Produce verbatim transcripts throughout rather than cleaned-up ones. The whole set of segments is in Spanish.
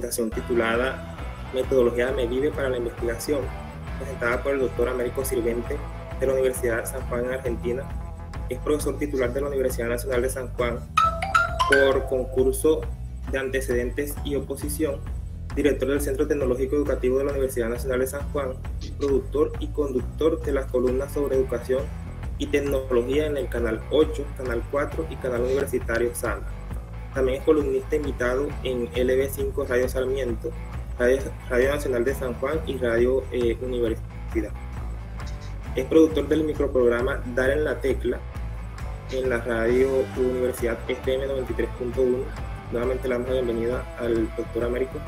presentación titulada Metodología MEDIVE para la investigación, presentada por el doctor Américo Sirvente de la Universidad de San Juan en Argentina. Es profesor titular de la Universidad Nacional de San Juan por concurso de antecedentes y oposición, director del Centro Tecnológico Educativo de la Universidad Nacional de San Juan, productor y conductor de las columnas sobre educación y tecnología en el Canal ocho, Canal cuatro y Canal Universitario Sana. También es columnista invitado en L B cinco Radio Sarmiento, Radio, Radio Nacional de San Juan y Radio eh, Universidad. Es productor del microprograma Dar en la Tecla en la Radio Universidad F M noventa y tres punto uno. Nuevamente le damos la bienvenida al doctor Américo.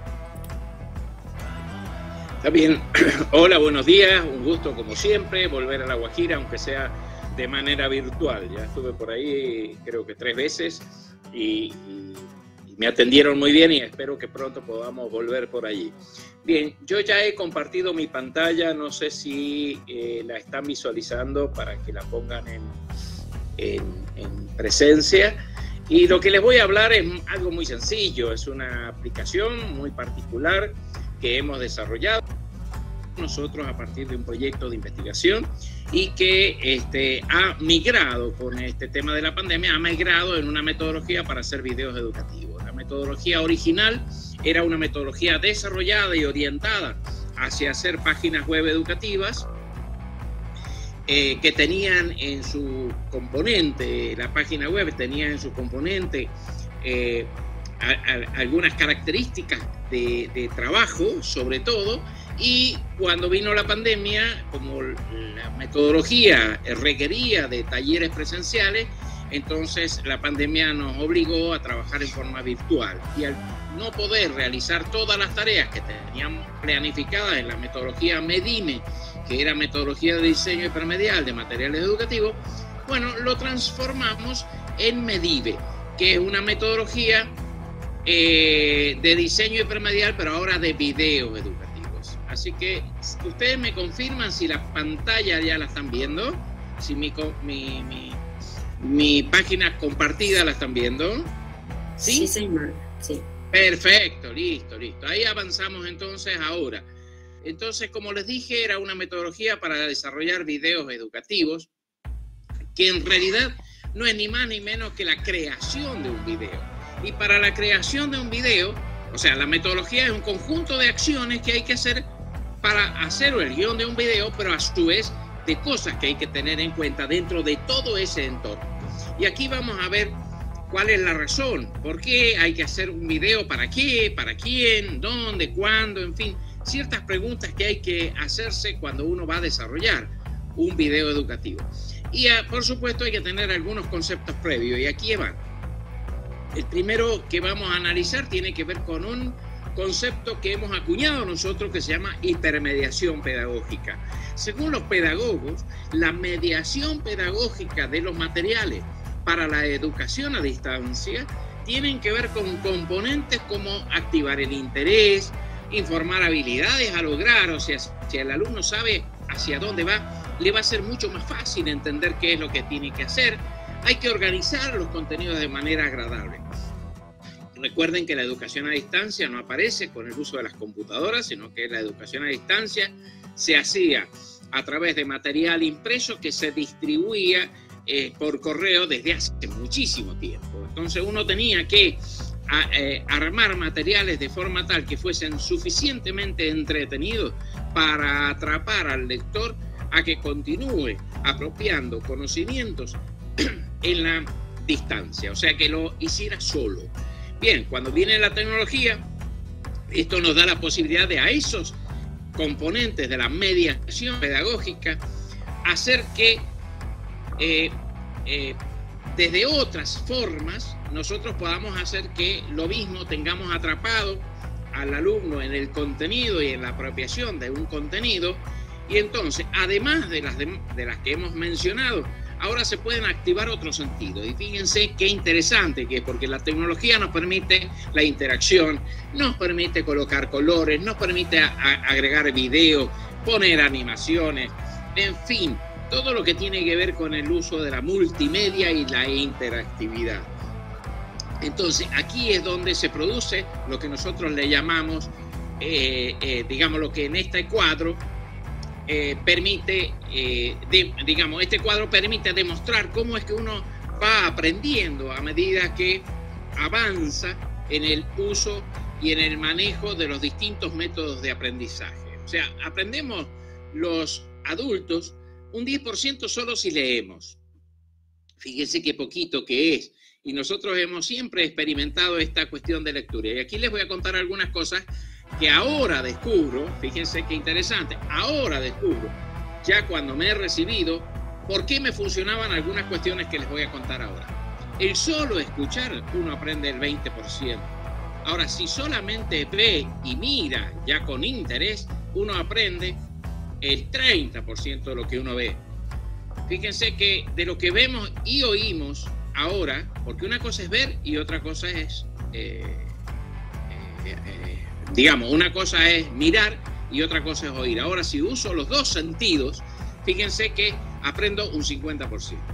Está bien. Hola, buenos días. Un gusto, como siempre, volver a La Guajira, aunque sea de manera virtual. Ya estuve por ahí, creo que tres veces, y, y, y me atendieron muy bien y espero que pronto podamos volver por allí. Bien, yo ya he compartido mi pantalla. No sé si eh, la están visualizando para que la pongan en, en, en presencia. Y lo que les voy a hablar es algo muy sencillo. Es una aplicación muy particular que hemos desarrollado nosotros a partir de un proyecto de investigación y que este, ha migrado con este tema de la pandemia, ha migrado en una metodología para hacer videos educativos. La metodología original era una metodología desarrollada y orientada hacia hacer páginas web educativas eh, que tenían en su componente, la página web tenía en su componente eh, a, a, algunas características de, de trabajo, sobre todo. Y cuando vino la pandemia, como la metodología requería de talleres presenciales, entonces la pandemia nos obligó a trabajar en forma virtual. Y al no poder realizar todas las tareas que teníamos planificadas en la metodología MEDIME, que era metodología de diseño hipermedial de materiales educativos, bueno, lo transformamos en MEDIVE, que es una metodología eh, de diseño hipermedial, pero ahora de videos educativos. Así que ustedes me confirman si la pantalla ya la están viendo, si mi, mi, mi, mi página compartida la están viendo. ¿Sí? Sí, señor. Sí. Perfecto, listo, listo. Ahí avanzamos entonces ahora. Entonces, como les dije, era una metodología para desarrollar videos educativos, que en realidad no es ni más ni menos que la creación de un video. Y para la creación de un video, o sea, la metodología es un conjunto de acciones que hay que hacer para hacer el guión de un video, pero a su vez de cosas que hay que tener en cuenta dentro de todo ese entorno. Y aquí vamos a ver cuál es la razón, por qué hay que hacer un video, para qué, para quién, dónde, cuándo, en fin, ciertas preguntas que hay que hacerse cuando uno va a desarrollar un video educativo. Y por supuesto hay que tener algunos conceptos previos, y aquí van. El primero que vamos a analizar tiene que ver con un concepto que hemos acuñado nosotros que se llama hipermediación pedagógica. Según los pedagogos, la mediación pedagógica de los materiales para la educación a distancia tienen que ver con componentes como activar el interés, informar habilidades a lograr, o sea, si el alumno sabe hacia dónde va, le va a ser mucho más fácil entender qué es lo que tiene que hacer. Hay que organizar los contenidos de manera agradable. Recuerden que la educación a distancia no aparece con el uso de las computadoras, sino que la educación a distancia se hacía a través de material impreso que se distribuía eh, por correo desde hace muchísimo tiempo. Entonces uno tenía que a, eh, armar materiales de forma tal que fuesen suficientemente entretenidos para atrapar al lector a que continúe apropiando conocimientos en la distancia, o sea, que lo hiciera solo. Bien, cuando viene la tecnología, esto nos da la posibilidad de a esos componentes de la mediación pedagógica hacer que eh, eh, desde otras formas nosotros podamos hacer que lo mismo tengamos atrapado al alumno en el contenido y en la apropiación de un contenido, y entonces, además de las, de, de las que hemos mencionado, ahora se pueden activar otros sentidos. Y fíjense qué interesante que es, porque la tecnología nos permite la interacción, nos permite colocar colores, nos permite a, a agregar videos, poner animaciones, en fin, todo lo que tiene que ver con el uso de la multimedia y la interactividad. Entonces, aquí es donde se produce lo que nosotros le llamamos, eh, eh, digamos, lo que en este cuadro eh, permite, eh, de, digamos, este cuadro permite demostrar cómo es que uno va aprendiendo a medida que avanza en el uso y en el manejo de los distintos métodos de aprendizaje. O sea, aprendemos los adultos un diez por ciento solo si leemos. Fíjense qué poquito que es. Y nosotros hemos siempre experimentado esta cuestión de lectura. Y aquí les voy a contar algunas cosas que ahora descubro, fíjense qué interesante, ahora descubro, ya cuando me he recibido, por qué me funcionaban algunas cuestiones que les voy a contar ahora. El solo escuchar, uno aprende el veinte por ciento. Ahora, si solamente ve y mira ya con interés, uno aprende el treinta por ciento de lo que uno ve. Fíjense que de lo que vemos y oímos ahora, porque una cosa es ver y otra cosa es, eh, eh, eh, digamos, una cosa es mirar y otra cosa es oír. Ahora, si uso los dos sentidos, fíjense que aprendo un cincuenta por ciento.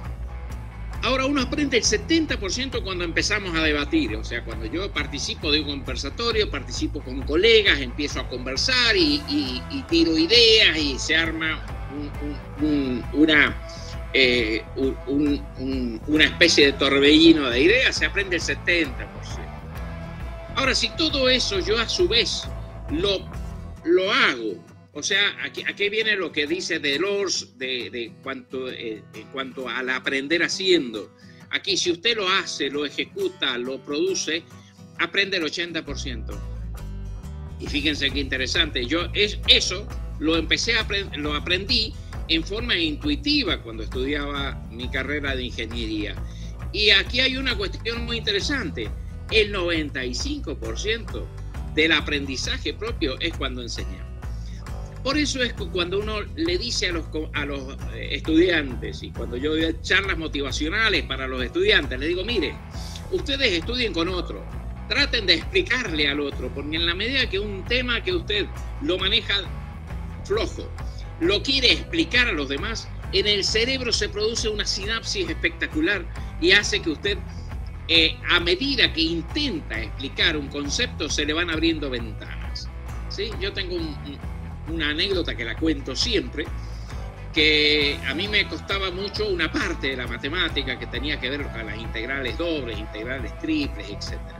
Ahora uno aprende el setenta por ciento cuando empezamos a debatir, o sea, cuando yo participo de un conversatorio, participo con colegas, empiezo a conversar y, y, y tiro ideas y se arma un, un, un, una, eh, un, un, una especie de torbellino de ideas, se aprende el setenta por ciento. Ahora, si todo eso yo a su vez lo, lo hago, o sea, aquí, aquí viene lo que dice Delors de, de cuanto, eh, en cuanto al aprender haciendo. Aquí, si usted lo hace, lo ejecuta, lo produce, aprende el ochenta por ciento. Y fíjense qué interesante. Yo es, eso lo empecé a aprend- lo aprendí en forma intuitiva cuando estudiaba mi carrera de ingeniería. Y aquí hay una cuestión muy interesante. El noventa y cinco por ciento del aprendizaje propio es cuando enseñamos. Por eso es que cuando uno le dice a los, a los estudiantes, y cuando yo doy charlas motivacionales para los estudiantes, les digo, mire, ustedes estudien con otro, traten de explicarle al otro, porque en la medida que un tema que usted lo maneja flojo, lo quiere explicar a los demás, en el cerebro se produce una sinapsis espectacular y hace que usted, eh, a medida que intenta explicar un concepto, se le van abriendo ventanas. ¿Sí? Yo tengo un... un una anécdota que la cuento siempre, que a mí me costaba mucho una parte de la matemática que tenía que ver con las integrales dobles, integrales triples, etcétera.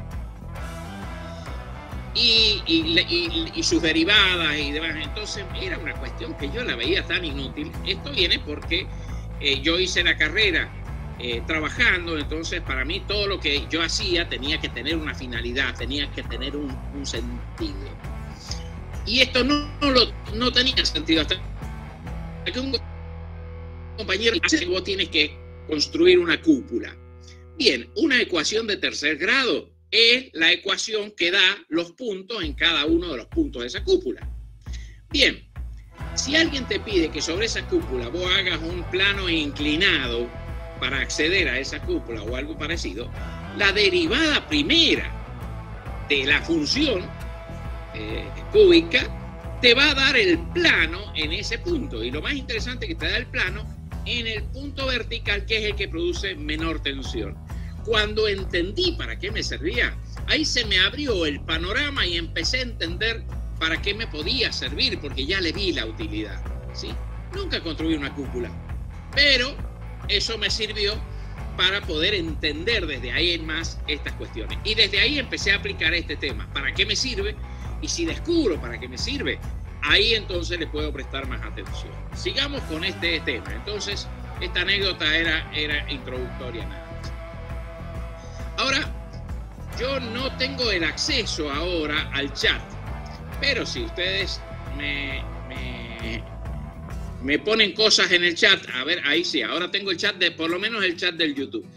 Y, y, y, y sus derivadas y demás. Entonces era una cuestión que yo la veía tan inútil. Esto viene porque eh, yo hice la carrera eh, trabajando, entonces para mí todo lo que yo hacía tenía que tener una finalidad, tenía que tener un, un sentido. Y esto no, no, lo, no tenía sentido hasta que un compañero dice que vos tienes que construir una cúpula. Bien, una ecuación de tercer grado es la ecuación que da los puntos en cada uno de los puntos de esa cúpula. Bien, si alguien te pide que sobre esa cúpula vos hagas un plano inclinado para acceder a esa cúpula o algo parecido, la derivada primera de la función Eh, cúbica te va a dar el plano en ese punto, y lo más interesante es que te da el plano en el punto vertical, que es el que produce menor tensión. Cuando entendí para qué me servía, ahí se me abrió el panorama y empecé a entender para qué me podía servir, porque ya le vi la utilidad, ¿sí? Nunca construí una cúpula, pero eso me sirvió para poder entender desde ahí en más estas cuestiones, y desde ahí empecé a aplicar este tema. ¿Para qué me sirve? Y si descubro para qué me sirve, ahí entonces le puedo prestar más atención. Sigamos con este tema. Entonces, esta anécdota era, era introductoria nada más. Ahora, yo no tengo el acceso ahora al chat, pero si ustedes me, me, me ponen cosas en el chat, a ver, ahí sí, ahora tengo el chat, de por lo menos el chat del YouTube.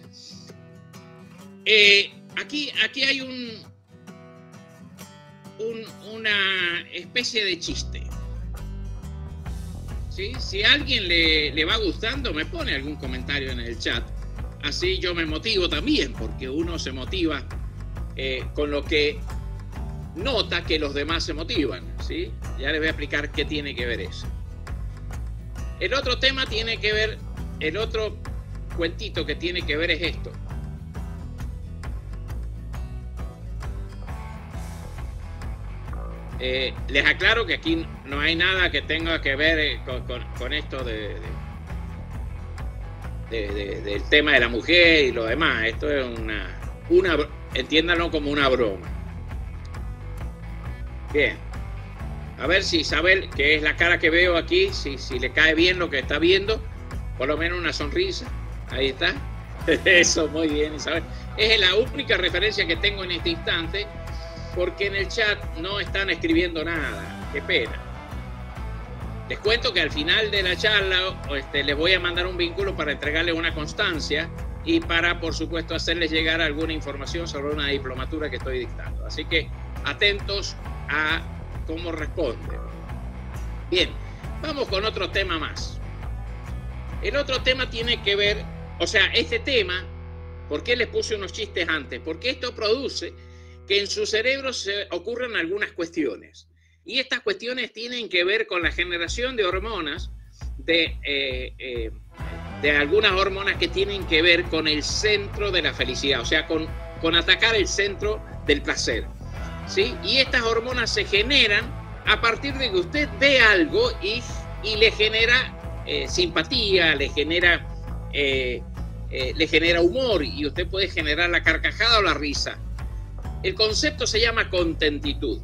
Eh, aquí, aquí hay un... Un, una especie de chiste. ¿Sí? Si a alguien le, le va gustando, me pone algún comentario en el chat. Así yo me motivo también, porque uno se motiva eh, con lo que nota que los demás se motivan. ¿Sí? Ya les voy a explicar qué tiene que ver eso. El otro tema tiene que ver, el otro cuentito que tiene que ver es esto. Eh, les aclaro que aquí no hay nada que tenga que ver eh, con, con, con esto de, de, de, de, del tema de la mujer y lo demás. Esto es una, una, entiéndanlo como una broma. Bien. A ver si Isabel, que es la cara que veo aquí, si, si le cae bien lo que está viendo, por lo menos una sonrisa. Ahí está. Eso, muy bien, Isabel. Es la única referencia que tengo en este instante, porque en el chat no están escribiendo nada. Qué pena. Les cuento que al final de la charla este, les voy a mandar un vínculo para entregarles una constancia y para, por supuesto, hacerles llegar alguna información sobre una diplomatura que estoy dictando. Así que atentos a cómo responde. Bien, vamos con otro tema más. El otro tema tiene que ver, o sea, este tema, ¿por qué les puse unos chistes antes? Porque esto produce que en su cerebro se ocurran algunas cuestiones. Y estas cuestiones tienen que ver con la generación de hormonas, de, eh, eh, de algunas hormonas que tienen que ver con el centro de la felicidad, o sea, con, con atacar el centro del placer. ¿Sí? Y estas hormonas se generan a partir de que usted ve algo y, y le genera eh, simpatía, le genera, eh, eh, le genera humor, y usted puede generar la carcajada o la risa. El concepto se llama contentitud.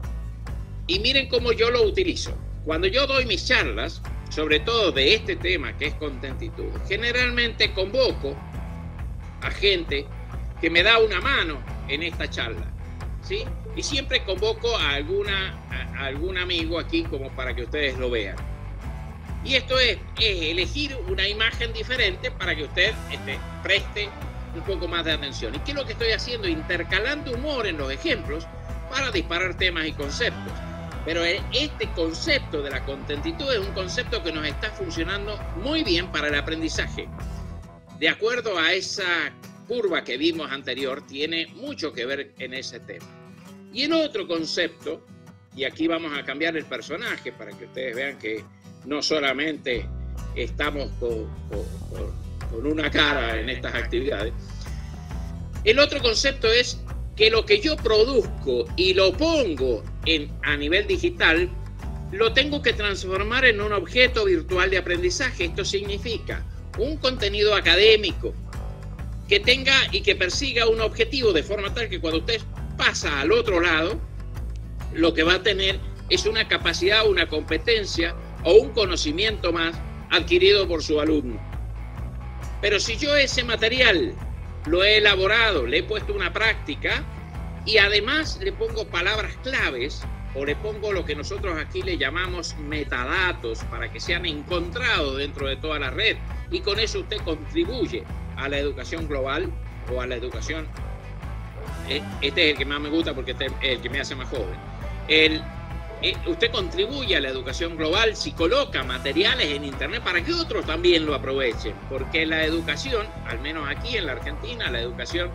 Y miren cómo yo lo utilizo. Cuando yo doy mis charlas, sobre todo de este tema que es contentitud, generalmente convoco a gente que me da una mano en esta charla, ¿sí? Y siempre convoco a, alguna, a, a algún amigo aquí como para que ustedes lo vean. Y esto es, es elegir una imagen diferente para que usted este, preste un poco más de atención. ¿Y qué es lo que estoy haciendo? Intercalando humor en los ejemplos para disparar temas y conceptos. Pero este concepto de la contentitud es un concepto que nos está funcionando muy bien para el aprendizaje. De acuerdo a esa curva que vimos anterior, tiene mucho que ver en ese tema. Y el otro concepto, y aquí vamos a cambiar el personaje para que ustedes vean que no solamente estamos con, con, con una cara en estas actividades. El otro concepto es que lo que yo produzco y lo pongo en, a nivel digital, lo tengo que transformar en un objeto virtual de aprendizaje. Esto significa un contenido académico que tenga y que persiga un objetivo de forma tal que cuando usted pasa al otro lado, lo que va a tener es una capacidad, una competencia o un conocimiento más adquirido por su alumno. Pero si yo ese material lo he elaborado, le he puesto una práctica y además le pongo palabras claves o le pongo lo que nosotros aquí le llamamos metadatos para que sean encontrados dentro de toda la red, y con eso usted contribuye a la educación global o a la educación. Este es el que más me gusta porque este es el que me hace más joven. El, eh, usted contribuye a la educación global si coloca materiales en internet para que otros también lo aprovechen, porque la educación, al menos aquí en la Argentina, la educación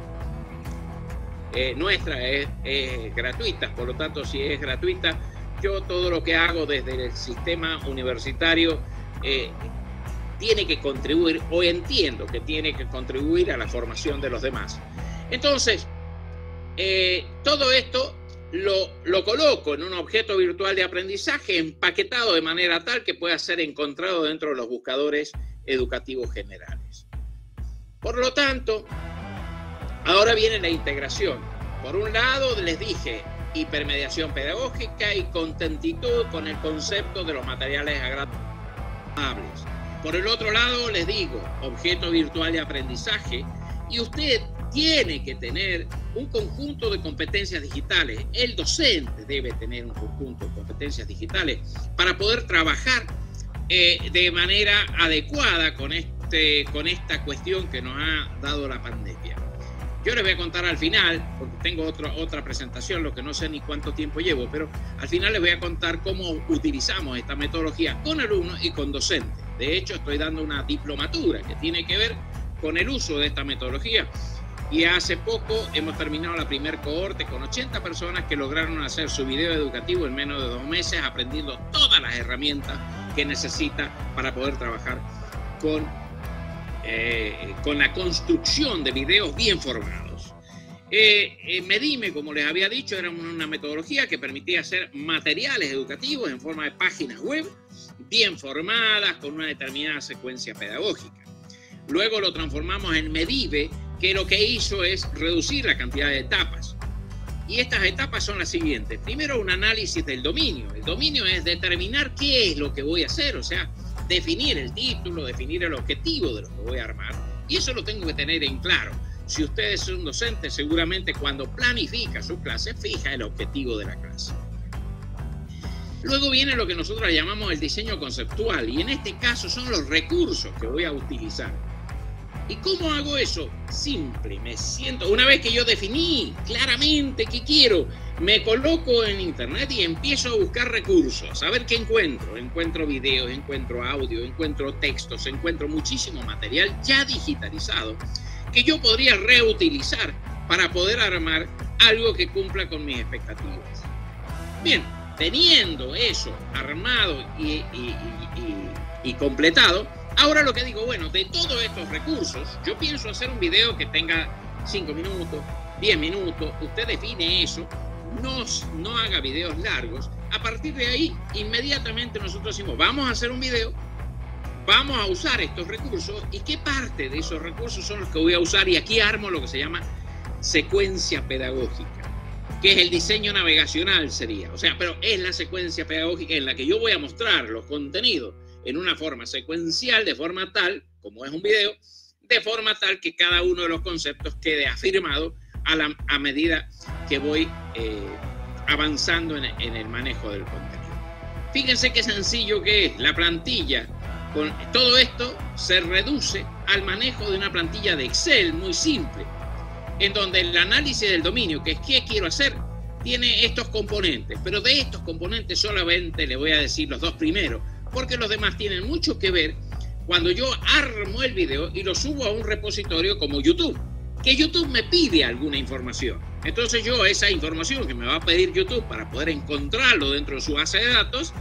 eh, nuestra es, es gratuita. Por lo tanto, si es gratuita, yo todo lo que hago desde el sistema universitario eh, tiene que contribuir, o entiendo que tiene que contribuir a la formación de los demás. Entonces, eh, todo esto lo, lo coloco en un objeto virtual de aprendizaje empaquetado de manera tal que pueda ser encontrado dentro de los buscadores educativos generales. Por lo tanto, ahora viene la integración. Por un lado, les dije hipermediación pedagógica y contentitud con el concepto de los materiales agradables. Por el otro lado, les digo objeto virtual de aprendizaje, y usted tiene que tener un conjunto de competencias digitales. El docente debe tener un conjunto de competencias digitales para poder trabajar eh, de manera adecuada con, este, con esta cuestión que nos ha dado la pandemia. Yo les voy a contar al final, porque tengo otro, otra presentación, lo que no sé ni cuánto tiempo llevo, pero al final les voy a contar cómo utilizamos esta metodología con alumnos y con docentes. De hecho, estoy dando una diplomatura que tiene que ver con el uso de esta metodología. Y hace poco hemos terminado la primer cohorte con ochenta personas que lograron hacer su video educativo en menos de dos meses, aprendiendo todas las herramientas que necesita para poder trabajar con, eh, con la construcción de videos bien formados. Eh, eh, Medime, como les había dicho, era una metodología que permitía hacer materiales educativos en forma de páginas web, bien formadas, con una determinada secuencia pedagógica. Luego lo transformamos en Medive, que lo que hizo es reducir la cantidad de etapas. Y estas etapas son las siguientes. Primero, un análisis del dominio. El dominio es determinar qué es lo que voy a hacer, o sea, definir el título, definir el objetivo de lo que voy a armar. Y eso lo tengo que tener en claro. Si usted es un docente, seguramente cuando planifica su clase, fija el objetivo de la clase. Luego viene lo que nosotros llamamos el diseño conceptual, y en este caso son los recursos que voy a utilizar. ¿Y cómo hago eso? Simple, me siento, una vez que yo definí claramente qué quiero, me coloco en internet y empiezo a buscar recursos, a ver qué encuentro. Encuentro videos, encuentro audio, encuentro textos, encuentro muchísimo material ya digitalizado que yo podría reutilizar para poder armar algo que cumpla con mis expectativas. Bien, teniendo eso armado y, y, y, y, y completado, ahora lo que digo, bueno, de todos estos recursos, yo pienso hacer un video que tenga cinco minutos, diez minutos, usted define eso, no, no haga videos largos. A partir de ahí, inmediatamente nosotros decimos, vamos a hacer un video, vamos a usar estos recursos, y qué parte de esos recursos son los que voy a usar, y aquí armo lo que se llama secuencia pedagógica, que es el diseño navegacional sería, o sea, pero es la secuencia pedagógica en la que yo voy a mostrar los contenidos en una forma secuencial, de forma tal, como es un video, de forma tal que cada uno de los conceptos quede afirmado a, la, a medida que voy eh, avanzando en, en el manejo del contenido. Fíjense qué sencillo que es la plantilla. Con todo esto se reduce al manejo de una plantilla de Excel muy simple, en donde el análisis del dominio, que es qué quiero hacer, tiene estos componentes, pero de estos componentes solamente le voy a decir los dos primeros, porque los demás tienen mucho que ver cuando yo armo el video y lo subo a un repositorio como YouTube, que YouTube me pide alguna información. Entonces yo esa información que me va a pedir YouTube para poder encontrarlo dentro de su base de datos,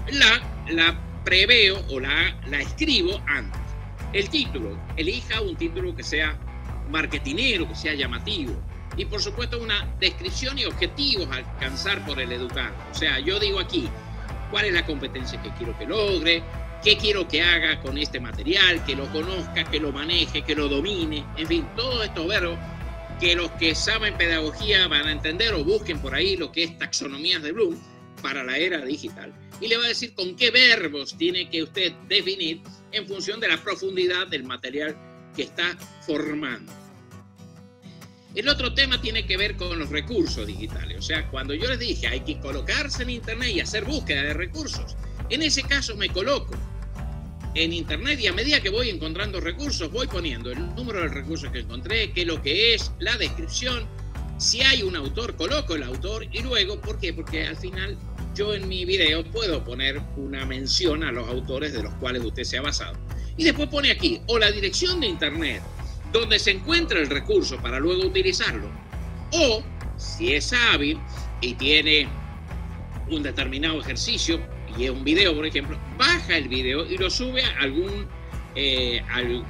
la, la preveo o la, la escribo antes. El título, elija un título que sea marketinero, que sea llamativo. Y por supuesto una descripción y objetivos a alcanzar por el educando. O sea, yo digo aquí, cuál es la competencia que quiero que logre, qué quiero que haga con este material, que lo conozca, que lo maneje, que lo domine, en fin, todos estos verbos que los que saben pedagogía van a entender, o busquen por ahí lo que es taxonomías de Bloom para la era digital. Y le va a decir con qué verbos tiene que usted definir en función de la profundidad del material que está formando. El otro tema tiene que ver con los recursos digitales. O sea, cuando yo les dije hay que colocarse en internet y hacer búsqueda de recursos, en ese caso me coloco en internet y a medida que voy encontrando recursos voy poniendo el número de recursos que encontré, qué es lo que es, la descripción, si hay un autor coloco el autor, y luego, ¿por qué? Porque al final yo en mi video puedo poner una mención a los autores de los cuales usted se ha basado. Y después pone aquí o la dirección de internet donde se encuentra el recurso para luego utilizarlo, o si es hábil y tiene un determinado ejercicio y es un video, por ejemplo, baja el video y lo sube a algún, eh,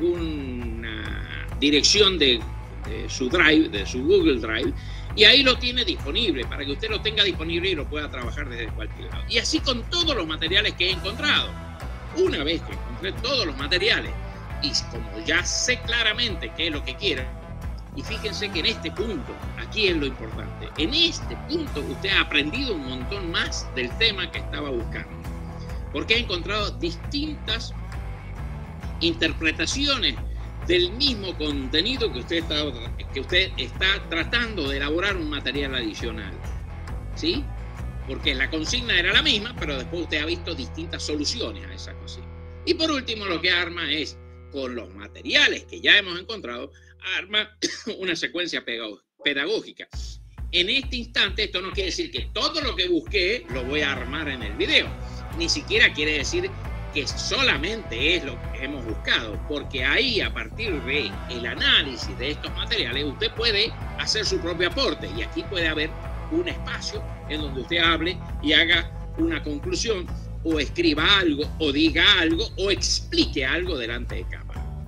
alguna dirección de, de su Drive, de su Google Drive, y ahí lo tiene disponible para que usted lo tenga disponible y lo pueda trabajar desde cualquier lado. Y así con todos los materiales que he encontrado. Una vez que encontré todos los materiales y como ya sé claramente qué es lo que quiero, y fíjense que en este punto, aquí es lo importante, en este punto usted ha aprendido un montón más del tema que estaba buscando, porque ha encontrado distintas interpretaciones del mismo contenido que usted está, que usted está tratando de elaborar un material adicional, ¿sí? Porque la consigna era la misma, pero después usted ha visto distintas soluciones a esa consigna. Y por último, lo que arma es, con los materiales que ya hemos encontrado, arma una secuencia pedagógica. En este instante, esto no quiere decir que todo lo que busqué lo voy a armar en el video. Ni siquiera quiere decir que solamente es lo que hemos buscado, porque ahí, a partir del análisis de estos materiales, usted puede hacer su propio aporte, y aquí puede haber un espacio en donde usted hable y haga una conclusión, o escriba algo, o diga algo, o explique algo delante de cámara.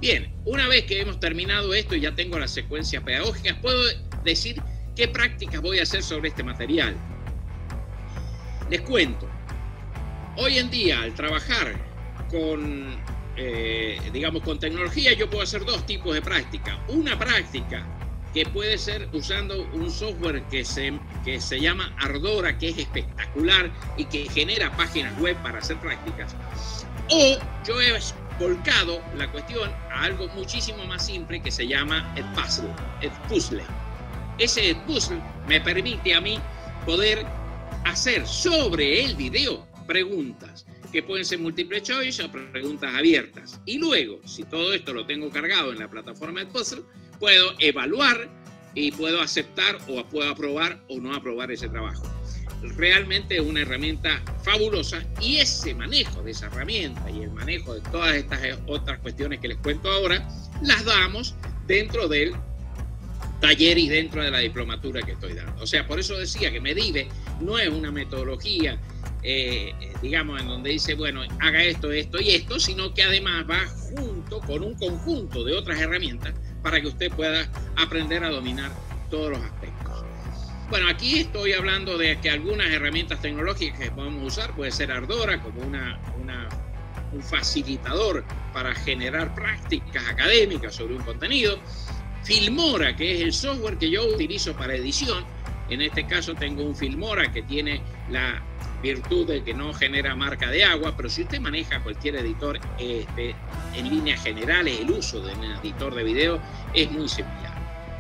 Bien, una vez que hemos terminado esto y ya tengo las secuencias pedagógicas, puedo decir qué prácticas voy a hacer sobre este material. Les cuento, hoy en día al trabajar con, eh, digamos, con tecnología, yo puedo hacer dos tipos de práctica. Una práctica que puede ser usando un software que se, que se llama Ardora, que es espectacular y que genera páginas web para hacer prácticas. O yo he volcado la cuestión a algo muchísimo más simple que se llama Edpuzzle. Edpuzzle. Ese Edpuzzle me permite a mí poder hacer sobre el video preguntas que pueden ser múltiple choice o preguntas abiertas. Y luego, si todo esto lo tengo cargado en la plataforma Edpuzzle, puedo evaluar y puedo aceptar o puedo aprobar o no aprobar ese trabajo. Realmente es una herramienta fabulosa y ese manejo de esa herramienta y el manejo de todas estas otras cuestiones que les cuento ahora, las damos dentro del taller y dentro de la diplomatura que estoy dando. O sea, por eso decía que Medive no es una metodología, eh, digamos, en donde dice, bueno, haga esto, esto y esto, sino que además va junto con un conjunto de otras herramientas para que usted pueda aprender a dominar todos los aspectos. Bueno, aquí estoy hablando de que algunas herramientas tecnológicas que podemos usar, puede ser Ardora como una, una, un facilitador para generar prácticas académicas sobre un contenido. Filmora, que es el software que yo utilizo para edición. En este caso tengo un Filmora que tiene la virtud de que no genera marca de agua, pero si usted maneja cualquier editor este, en líneas generales, el uso de un editor de video es muy similar.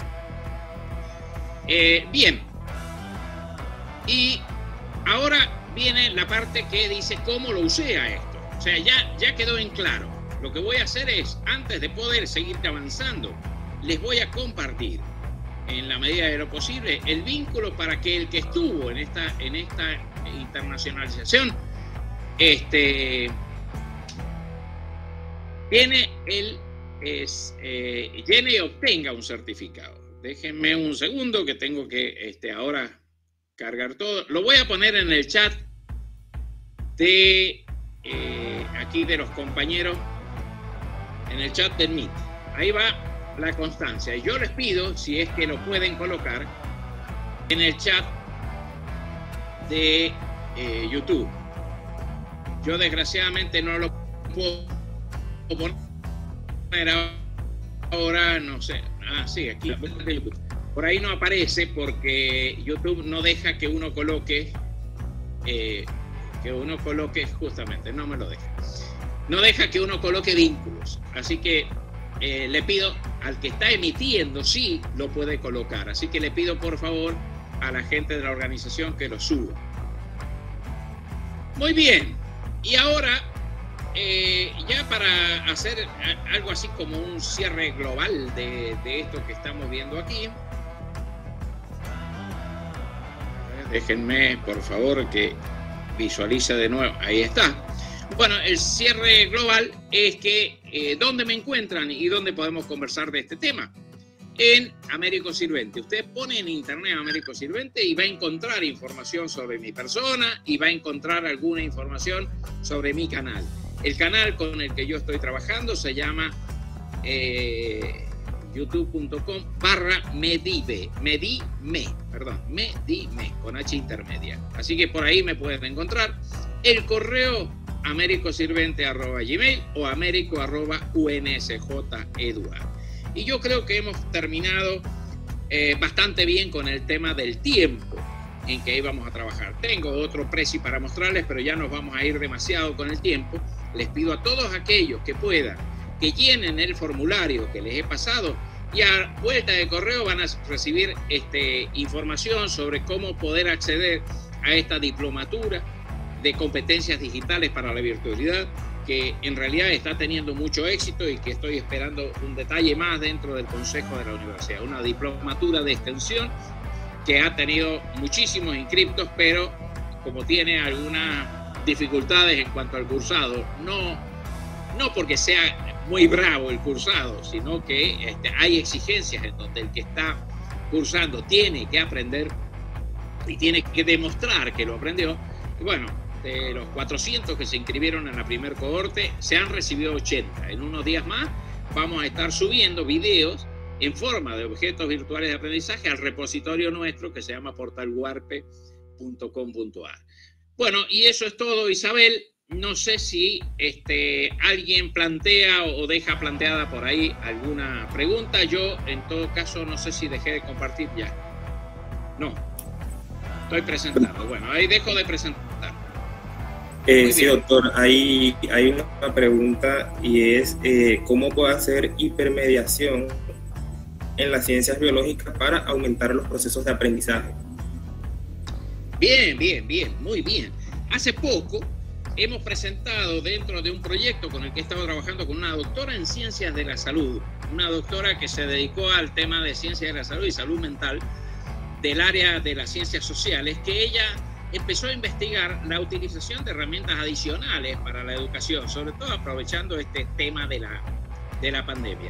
Eh, bien, y ahora viene la parte que dice cómo lo usé a esto. O sea, ya, ya quedó en claro. Lo que voy a hacer es, antes de poder seguir avanzando, les voy a compartir, en la medida de lo posible, el vínculo para que el que estuvo en esta, en esta internacionalización este, tiene el, es, eh, llene y obtenga un certificado. Déjenme un segundo que tengo que este, ahora cargar todo. Lo voy a poner en el chat de eh, aquí de los compañeros, en el chat del Meet. Ahí va la constancia. Yo les pido, si es que lo pueden colocar, en el chat de eh, YouTube. Yo desgraciadamente no lo puedo poner ahora, no sé. Ah, sí, aquí de YouTube. Por ahí no aparece porque YouTube no deja que uno coloque, eh, que uno coloque, justamente, no me lo deja. No deja que uno coloque vínculos. Así que eh, le pido al que está emitiendo, sí lo puede colocar. Así que le pido por favor a la gente de la organización que lo suba. Muy bien. Y ahora, eh, ya para hacer algo así como un cierre global de, de esto que estamos viendo aquí, déjenme por favor que visualice de nuevo. Ahí está. Bueno, el cierre global es que eh, ¿dónde me encuentran y dónde podemos conversar de este tema? En Américo Sirvente. Usted pone en internet Américo Sirvente y va a encontrar información sobre mi persona y va a encontrar alguna información sobre mi canal. El canal con el que yo estoy trabajando se llama eh, youtube punto com barra Medive, Medime, perdón, Medime, con H intermedia. Así que por ahí me pueden encontrar. El correo americosirvente arroba gmail o americo arroba unsjeduar. Y yo creo que hemos terminado eh, bastante bien con el tema del tiempo en que íbamos a trabajar. Tengo otro precio para mostrarles, pero ya nos vamos a ir demasiado con el tiempo. Les pido a todos aquellos que puedan que llenen el formulario que les he pasado y a vuelta de correo van a recibir este, información sobre cómo poder acceder a esta diplomatura de competencias digitales para la virtualidad, que en realidad está teniendo mucho éxito y que estoy esperando un detalle más dentro del Consejo de la Universidad. Una diplomatura de extensión que ha tenido muchísimos inscriptos, pero como tiene algunas dificultades en cuanto al cursado, no, no porque sea muy bravo el cursado, sino que este, hay exigencias en donde el que está cursando tiene que aprender y tiene que demostrar que lo aprendió. Y bueno, de los cuatrocientos que se inscribieron en la primer cohorte, se han recibido ochenta. En unos días más vamos a estar subiendo videos en forma de objetos virtuales de aprendizaje al repositorio nuestro que se llama portal guarpe punto com punto a r. Bueno, y eso es todo, Isabel. No sé si este, alguien plantea o deja planteada por ahí alguna pregunta. Yo, en todo caso, no sé si dejé de compartir ya. No. Estoy presentando. Bueno, ahí dejo de presentar. Eh, sí, doctor, hay, hay una pregunta y es eh, ¿cómo puedo hacer hipermediación en las ciencias biológicas para aumentar los procesos de aprendizaje? Bien, bien, bien, muy bien. Hace poco hemos presentado dentro de un proyecto con el que he estado trabajando con una doctora en ciencias de la salud, una doctora que se dedicó al tema de ciencias de la salud y salud mental del área de las ciencias sociales, que ella empezó a investigar la utilización de herramientas adicionales para la educación, sobre todo aprovechando este tema de la, de la pandemia.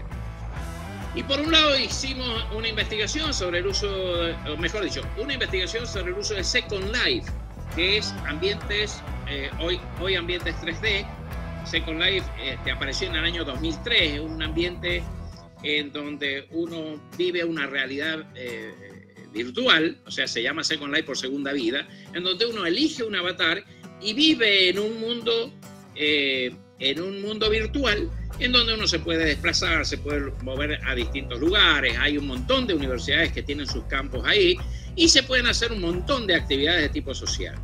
Y por un lado hicimos una investigación sobre el uso, o mejor dicho, una investigación sobre el uso de Second Life, que es ambientes, eh, hoy, hoy ambientes tres D. Second Life este, apareció en el año dos mil tres, un ambiente en donde uno vive una realidad eh, virtual, o sea, se llama Second Life por segunda vida, en donde uno elige un avatar y vive en un mundo, eh, en un mundo virtual, en donde uno se puede desplazar, se puede mover a distintos lugares, hay un montón de universidades que tienen sus campos ahí y se pueden hacer un montón de actividades de tipo social.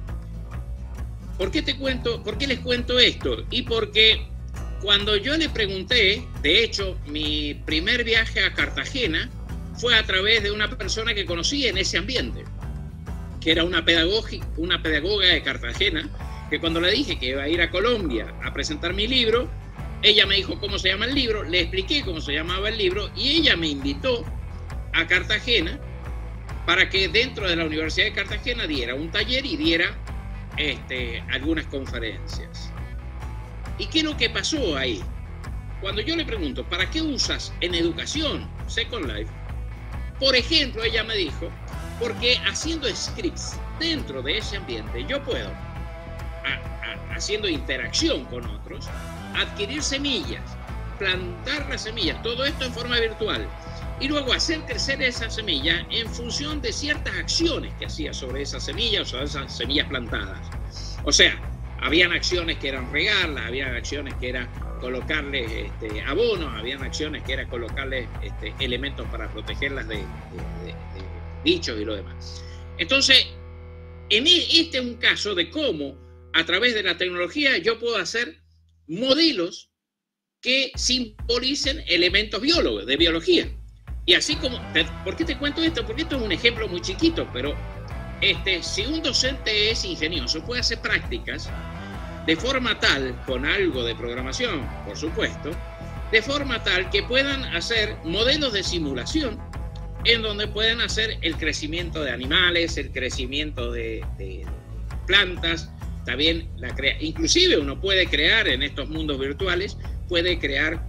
¿Por qué te cuento, por qué les cuento esto? Y porque cuando yo le pregunté, de hecho, mi primer viaje a Cartagena fue a través de una persona que conocí en ese ambiente, que era una pedagoga, una pedagoga de Cartagena, que cuando le dije que iba a ir a Colombia a presentar mi libro, ella me dijo cómo se llama el libro, le expliqué cómo se llamaba el libro y ella me invitó a Cartagena para que dentro de la Universidad de Cartagena diera un taller y diera este, algunas conferencias. ¿Y qué es lo que pasó ahí? Cuando yo le pregunto, ¿para qué usas en educación Second Life? Por ejemplo, ella me dijo, porque haciendo scripts dentro de ese ambiente yo puedo, a, a, haciendo interacción con otros, adquirir semillas, plantar las semillas, todo esto en forma virtual, y luego hacer crecer esa semilla en función de ciertas acciones que hacía sobre esas semillas o sobre esas semillas plantadas. O sea, habían acciones que eran regarlas, habían acciones que eran colocarles este, abonos, habían acciones que eran colocarles este, elementos para protegerlas de, de, de, de bichos y lo demás. Entonces, en este es un caso de cómo a través de la tecnología yo puedo hacer modelos que simbolicen elementos biólogos, de biología. Y así como, ¿por qué te cuento esto? Porque esto es un ejemplo muy chiquito, pero este, si un docente es ingenioso, puede hacer prácticas de forma tal, con algo de programación, por supuesto, de forma tal que puedan hacer modelos de simulación en donde puedan hacer el crecimiento de animales, el crecimiento de, de plantas, también la crea inclusive uno puede crear en estos mundos virtuales, puede crear,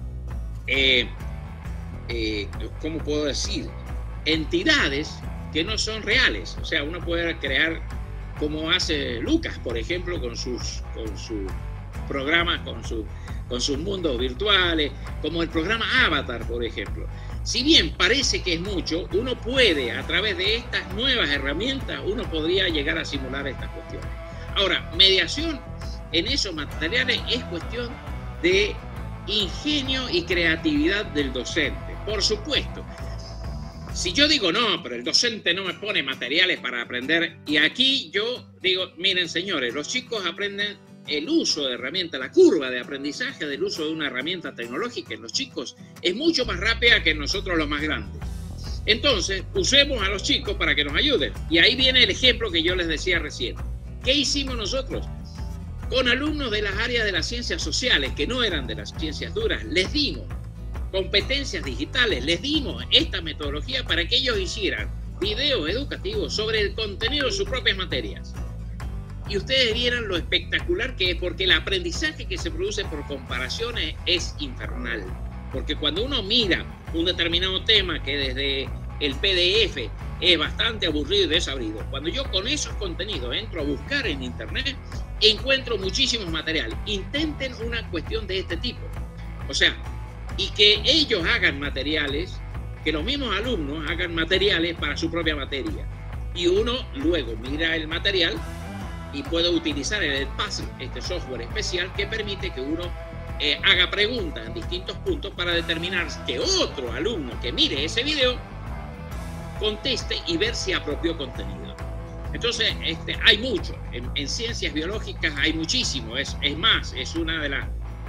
eh, eh, ¿cómo puedo decir? Entidades que no son reales. O sea, uno puede crear, como hace Lucas, por ejemplo, con sus, con sus programas, con, su, con sus mundos virtuales, como el programa Avatar, por ejemplo. Si bien parece que es mucho, uno puede, a través de estas nuevas herramientas, uno podría llegar a simular estas cuestiones. Ahora, mediación en esos materiales es cuestión de ingenio y creatividad del docente. Por supuesto, si yo digo no, pero el docente no me pone materiales para aprender, y aquí yo digo, miren señores, los chicos aprenden el uso de herramientas, la curva de aprendizaje del uso de una herramienta tecnológica en los chicos es mucho más rápida que en nosotros los más grandes. Entonces, usemos a los chicos para que nos ayuden. Y ahí viene el ejemplo que yo les decía recién. ¿Qué hicimos nosotros? Con alumnos de las áreas de las ciencias sociales, que no eran de las ciencias duras, les dimos competencias digitales, les dimos esta metodología para que ellos hicieran videos educativos sobre el contenido de sus propias materias. Y ustedes vieran lo espectacular que es, porque el aprendizaje que se produce por comparaciones es infernal. Porque cuando uno mira un determinado tema que desde el P D F es bastante aburrido y desabrido, cuando yo con esos contenidos entro a buscar en internet, encuentro muchísimos materiales. Intenten una cuestión de este tipo. O sea, y que ellos hagan materiales, que los mismos alumnos hagan materiales para su propia materia. Y uno luego mira el material y puede utilizar el Edpuzzle, este software especial que permite que uno eh, haga preguntas en distintos puntos para determinar que otro alumno que mire ese video conteste y ver si apropió contenido. Entonces, este, hay mucho. En, en ciencias biológicas hay muchísimo. Es, es más, es una de las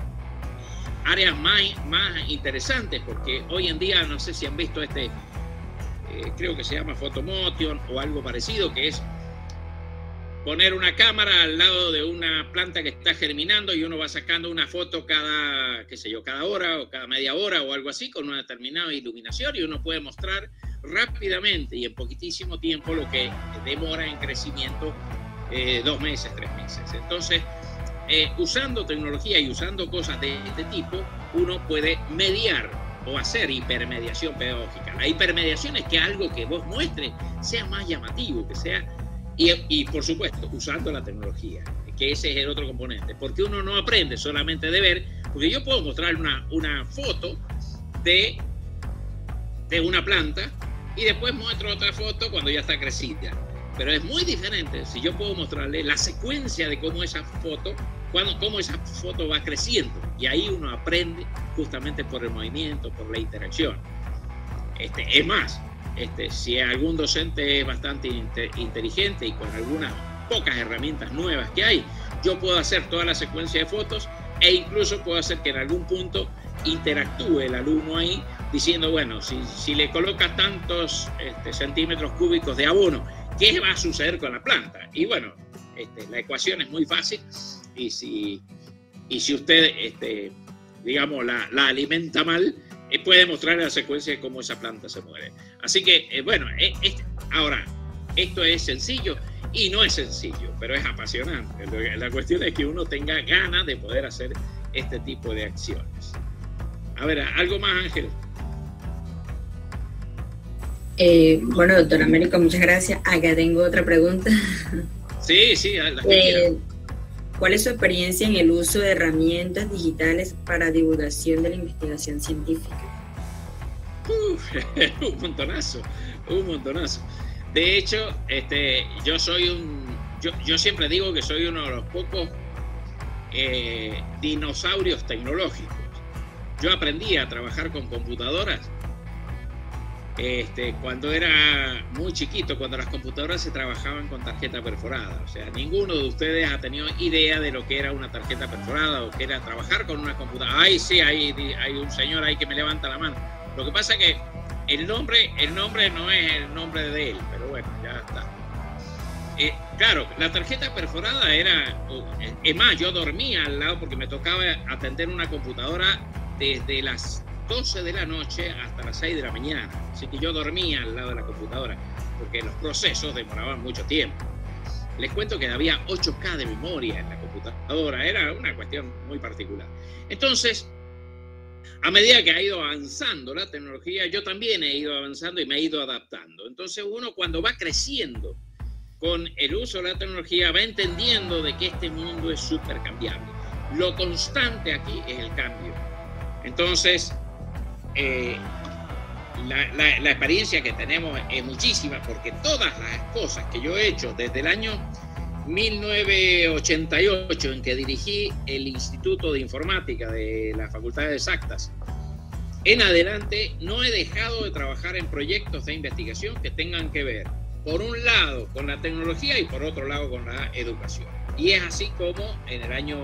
áreas más, más interesantes, porque hoy en día, no sé si han visto este, eh, creo que se llama Photomotion o algo parecido, que es poner una cámara al lado de una planta que está germinando y uno va sacando una foto cada, qué sé yo, cada hora o cada media hora o algo así, con una determinada iluminación, y uno puede mostrar rápidamente y en poquitísimo tiempo lo que demora en crecimiento eh, dos meses, tres meses. Entonces, eh, usando tecnología y usando cosas de este tipo, uno puede mediar o hacer hipermediación pedagógica. La hipermediación es que algo que vos muestres sea más llamativo, que sea, y, y por supuesto, usando la tecnología, que ese es el otro componente, porque uno no aprende solamente de ver, porque yo puedo mostrar una, una foto de, de una planta y después muestro otra foto cuando ya está crecida. Pero es muy diferente si yo puedo mostrarle la secuencia de cómo esa foto, cuando, cómo esa foto va creciendo. Y ahí uno aprende justamente por el movimiento, por la interacción. Este, es más, este, si algún docente es bastante inte, inteligente y con algunas pocas herramientas nuevas que hay, yo puedo hacer toda la secuencia de fotos e incluso puedo hacer que en algún punto interactúe el alumno ahí diciendo, bueno, si, si le colocas tantos este, centímetros cúbicos de abono, ¿qué va a suceder con la planta? Y bueno, este, la ecuación es muy fácil y si, y si usted, este, digamos, la, la alimenta mal, eh, puede mostrar la secuencia de cómo esa planta se muere. Así que, eh, bueno, eh, eh, ahora, esto es sencillo y no es sencillo, pero es apasionante. La cuestión es que uno tenga ganas de poder hacer este tipo de acciones. A ver, ¿algo más, Ángel? Eh, bueno, doctor Américo, muchas gracias. Acá tengo otra pregunta. Sí, sí, la que eh, ¿Cuál es su experiencia en el uso de herramientas digitales para divulgación de la investigación científica? Uf, un montonazo, un montonazo. De hecho, este, yo soy un, yo, yo siempre digo que soy uno de los pocos eh, dinosaurios tecnológicos. Yo aprendí a trabajar con computadoras Este, cuando era muy chiquito, cuando las computadoras se trabajaban con tarjeta perforada. O sea, ninguno de ustedes ha tenido idea de lo que era una tarjeta perforada o que era trabajar con una computadora. Ay, sí, hay, hay un señor ahí que me levanta la mano. Lo que pasa es que el nombre, el nombre no es el nombre de él, pero bueno, ya está. Eh, claro, la tarjeta perforada era... Es más, yo dormía al lado porque me tocaba atender una computadora desde las doce de la noche hasta las seis de la mañana. Así que yo dormía al lado de la computadora porque los procesos demoraban mucho tiempo. Les cuento que había ocho K de memoria en la computadora. Era una cuestión muy particular. Entonces, a medida que ha ido avanzando la tecnología, yo también he ido avanzando y me he ido adaptando. Entonces uno, cuando va creciendo con el uso de la tecnología, va entendiendo de que este mundo es súper cambiable. Lo constante aquí es el cambio. Entonces, Eh, la, la, la experiencia que tenemos es muchísima, porque todas las cosas que yo he hecho desde el año mil novecientos ochenta y ocho, en que dirigí el Instituto de Informática de la Facultad de Exactas, en adelante no he dejado de trabajar en proyectos de investigación que tengan que ver, por un lado, con la tecnología y por otro lado, con la educación. Y es así como en el año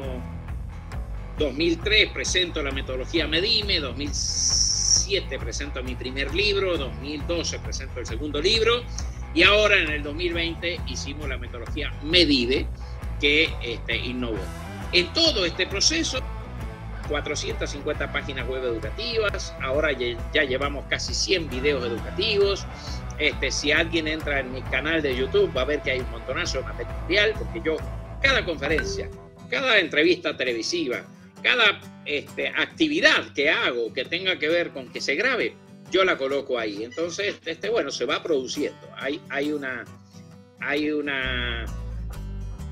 dos mil tres presento la metodología MEDIME, dos mil siete presento mi primer libro, dos mil doce presento el segundo libro y ahora en el dos mil veinte hicimos la metodología MEDIVE que este, innovó. En todo este proceso, cuatrocientas cincuenta páginas web educativas, ahora ya, ya llevamos casi cien videos educativos. Este, si alguien entra en mi canal de YouTube va a ver que hay un montonazo de material, porque yo cada conferencia, cada entrevista televisiva, cada este, actividad que hago que tenga que ver con que se grabe, yo la coloco ahí. Entonces, este, bueno, se va produciendo. Hay, hay una, hay una,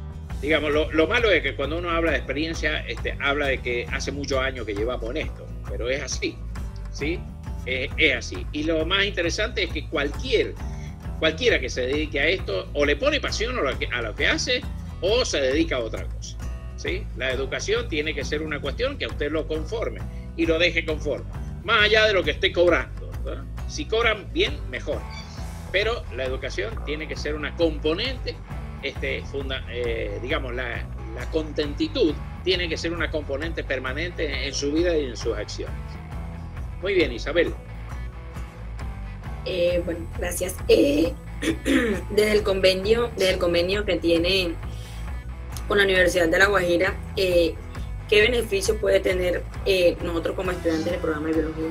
digamos, lo, lo malo es que cuando uno habla de experiencia, este, habla de que hace muchos años que llevamos en esto. pero es así, ¿sí? Es, es así. Y lo más interesante es que cualquier, cualquiera que se dedique a esto, o le pone pasión a lo que, a lo que hace, o se dedica a otra cosa, ¿sí? La educación tiene que ser una cuestión que a usted lo conforme y lo deje conforme, más allá de lo que esté cobrando, ¿verdad? Si cobran bien, mejor. Pero la educación tiene que ser una componente, este, funda, eh, digamos, la, la contentitud tiene que ser una componente permanente en su vida y en sus acciones. Muy bien, Isabel. Eh, bueno, gracias. Eh, desde el convenio, desde el convenio que tiene con la Universidad de La Guajira, eh, ¿qué beneficio puede tener eh, nosotros como estudiantes del programa de biología?